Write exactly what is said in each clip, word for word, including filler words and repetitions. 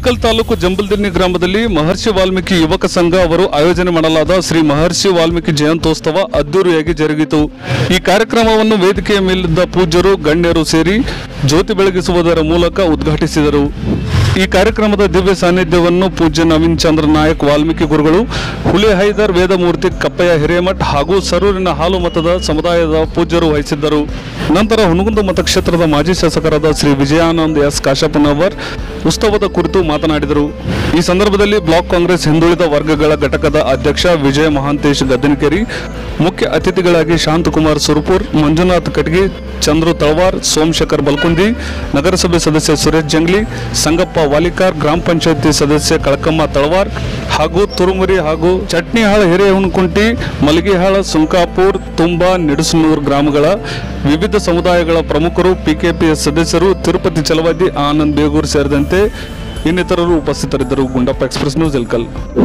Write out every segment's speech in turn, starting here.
ಇಳಕಲ್ ತಾಲೂಕು ಜಂಬಲ್ದಿನ್ನಿ ಗ್ರಾಮದಲ್ಲಿ ಮಹರ್ಷಿ ವಾಲ್ಮೀಕಿ ಯುವಕ ಸಂಘ ಅವರು ಆಯೋಜನೆ ಮಾಡಲಾದ ಶ್ರೀ ಮಹರ್ಷಿ ವಾಲ್ಮೀಕಿ ಜಯಂತ್ಯೋತ್ಸವ ಅದ್ದೂರಿಯಾಗಿ ಜರುಗಿತು। ಈ ಕಾರ್ಯಕ್ರಮವನ್ನು ವೇದಿಕೆಯ ಮೇಲಿದ್ದ ಪೂಜ್ಯರು ಗಣ್ಯರು ಸೇರಿ ಜ್ಯೋತಿ ಬೆಳಗಿಸುವುದರ ಮೂಲಕ ಉದ್ಘಾಟಿಸಿದರು। ಈ ಕಾರ್ಯಕ್ರಮದ ದಿವ್ಯ ಸಾನ್ನಿಧ್ಯವನ್ನು ಪೂಜ್ಯ ನವೀನ್ ಚಂದ್ರ ನಾಯಕ್ ವಾಲ್ಮೀಕಿ ಗುರುಗಳು, ಹುಲಿ ಹೈದರ್ ವೇದಮೂರ್ತಿ ಕಪ್ಪಯ್ಯ ಹಿರೇಮಠ್ ಹಾಗೂ ಸರೂರಿನ ಹಾಲು ಮತದ ಸಮುದಾಯದ ಪೂಜ್ಯರು ವಹಿಸಿದ್ದರು। ನಂತರ ಹುನಗುಂದ ಮತಕ್ಷೇತ್ರದ ಮಾಜಿ ಶಾಸಕರಾದ ಶ್ರೀ ವಿಜಯಾನಂದ್ ಎಸ್ ಕಾಶಪ್ಪನವರ್ ಉತ್ಸವದ ಕುರಿತು ಮಾತನಾಡಿದರು। ಈ ಸಂದರ್ಭದಲ್ಲಿ ಬ್ಲಾಕ್ ಕಾಂಗ್ರೆಸ್ ಹಿಂದುಳಿದ ವರ್ಗಗಳ ಘಟಕದ ಅಧ್ಯಕ್ಷ ವಿಜಯ ಮಹಾಂತೇಶ್ ಗದ್ದನಕೆರೆ, ಮುಖ್ಯ ಅತಿಥಿಗಳಾಗಿ ಶಾಂತಕುಮಾರ್ ಸುರಪುರ್, ಮಂಜುನಾಥ್ ಕಟಗಿ, ಚಂದ್ರು ತಳವಾರ್, ಸೋಮಶೇಖರ್ ಬಲ್ಕುಂದಿ, ನಗರಸಭೆ ಸದಸ್ಯ ಸುರೇಶ್ ಜಂಗ್ಲಿ, ಸಂಗಪ್ಪ ವಾಲಿಕಾರ್, ಗ್ರಾಮ ಪಂಚಾಯತಿ ಸದಸ್ಯ ಕಳಕಮ್ಮ ತಳವಾರ್ ಹಾಗೂ ತುರುಮುರಿ ಹಾಗೂ ಚಟ್ನಿಹಾಳ, ಹಿರೇಹುಣಕುಂಟಿ, ಮಲಗಿಹಾಳ, ಸುಂಕಾಪುರ್, ತುಂಬಾ, ನಿಡಸನೂರು ಗ್ರಾಮಗಳ ವಿವಿಧ ಸಮುದಾಯಗಳ ಪ್ರಮುಖರು, ಪಿಕೆಪಿಎಸ್ ಸದಸ್ಯರು, ತಿರುಪತಿ ಚಲವಾದಿ, ಆನಂದ್ ಬೇಗೂರು ಸೇರಿದಂತೆ ಇನ್ನಿತರರು ಉಪಸ್ಥಿತರಿದ್ದರು। Gundappa express news Ilkal.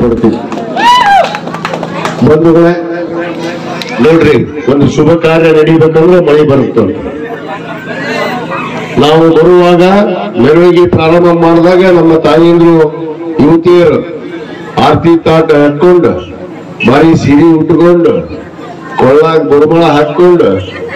ಬಂಧುಗಳೇ ನೋಡ್ರಿ, ಒಂದು ಶುಭ ಕಾರ್ಯ ನಡೀಬೇಕಂದ್ರೆ ಮಳೆ ಬರುತ್ತೆ। ನಾವು ಬರುವಾಗ ಮೆರವಣಿಗೆ ಪ್ರಾರಂಭ ಮಾಡಿದಾಗ ನಮ್ಮ ತಾಯಿಯಂದ್ರು ಯುವತಿಯರು ಆರತಿ ತಾಟ ಹಾಕೊಂಡು ಬಾರಿ ಸಿರಿ ಉಟ್ಕೊಂಡು ಕೊಳ್ಳಾಗ ಬುರ್ಮಳ ಹಾಕೊಂಡು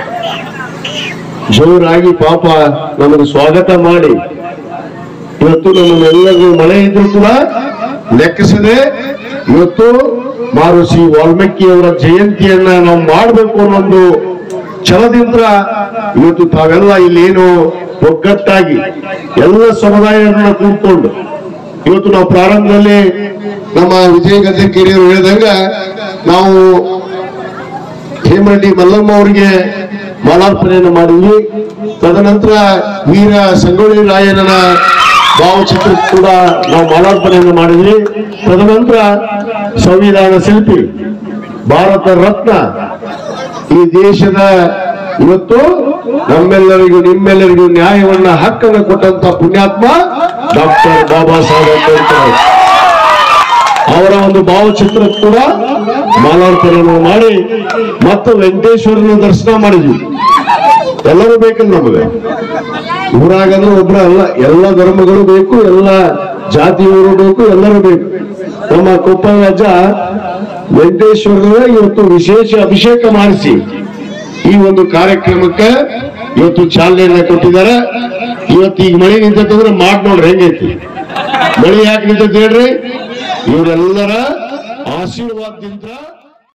ಜೋರಾಗಿ ಪಾಪ ನಮಗೆ ಸ್ವಾಗತ ಮಾಡಿ ಇವತ್ತು ನಮ್ಮೆಲ್ಲರಿಗೂ ಮಳೆ ಇದ್ರು ಕೂಡ ಲೆಕ್ಕಿಸದೆ ಇವತ್ತು ಮಹರ್ಷಿ ವಾಲ್ಮೀಕಿ ಅವರ ಜಯಂತಿಯನ್ನ ನಾವು ಮಾಡಬೇಕು ಅನ್ನೊಂದು ಛಲದಿಂದ ಇವತ್ತು ತಾವೆಲ್ಲ ಇಲ್ಲೇನು ಒಗ್ಗಟ್ಟಾಗಿ ಎಲ್ಲ ಸಮುದಾಯಗಳನ್ನ ಕೂತ್ಕೊಂಡು ಇವತ್ತು ನಾವು ಪ್ರಾರಂಭದಲ್ಲಿ ನಮ್ಮ ವಿಜಯ ಗದ್ದನಕೆರೆ ಅವರು ಹೇಳಿದಂಗ ನಾವು ಹೇಮರೆಡ್ಡಿ ಮಲ್ಲಮ್ಮ ಅವರಿಗೆ ಮಾಲಾರ್ಪಣೆಯನ್ನು ಮಾಡಿದ್ವಿ। ತದನಂತರ ವೀರ ಸಂಗೊಳ್ಳಿ ರಾಯಣ್ಣನ ಭಾವಚಿತ್ರ ಕೂಡ ನಾವು ಮಾಲಾರ್ಪಣೆಯನ್ನು ಮಾಡಿದ್ವಿ। ತದನಂತರ ಸಂವಿಧಾನ ಶಿಲ್ಪಿ, ಭಾರತ ರತ್ನ, ಈ ದೇಶದ ಇವತ್ತು ನಮ್ಮೆಲ್ಲರಿಗೂ ನಿಮ್ಮೆಲ್ಲರಿಗೂ ನ್ಯಾಯವನ್ನ ಹಕ್ಕನ್ನು ಕೊಟ್ಟಂತ ಪುಣ್ಯಾತ್ಮ ಡಾಕ್ಟರ್ ಬಾಬಾ ಸಾಹೇಬ್ ಅಂಬೇಡ್ಕರ್ ಅವರ ಒಂದು ಭಾವಚಿತ್ರ ಕೂಡ ಮಾಲಾರ್ಪಣೆಯನ್ನು ಮಾಡಿ ಮತ್ತು ವೆಂಕಟೇಶ್ವರನ ದರ್ಶನ ಮಾಡಿದ್ವಿ। ಎಲ್ಲರೂ ಬೇಕಲ್ಲ ನಮಗೆ, ಊರಾಗಂದ್ರೆ ಒಬ್ಬರ ಅಲ್ಲ, ಎಲ್ಲ ಧರ್ಮಗಳು ಬೇಕು, ಎಲ್ಲ ಜಾತಿಯವರು ಬೇಕು, ಎಲ್ಲರೂ ಬೇಕು। ನಮ್ಮ ಕೊಪ್ಪ ರಾಜ ವೆಂಕಟೇಶ್ವರನ ಇವತ್ತು ವಿಶೇಷ ಅಭಿಷೇಕ ಮಾಡಿಸಿ ಈ ಒಂದು ಕಾರ್ಯಕ್ರಮಕ್ಕೆ ಇವತ್ತು ಚಾಲನೆಯನ್ನ ಕೊಟ್ಟಿದ್ದಾರೆ। ಇವತ್ತು ಈಗ ಮಳೆ ನಿಂತಂದ್ರೆ ಮಾಡ್ ನೋಡ್ರಿ ಹೆಂಗೈತಿ, ಮಳೆ ಯಾಕೆ ನಿಂತ ಹೇಳ್ರಿ, ಇವರೆಲ್ಲರ ಆಶೀರ್ವಾದದಿಂದ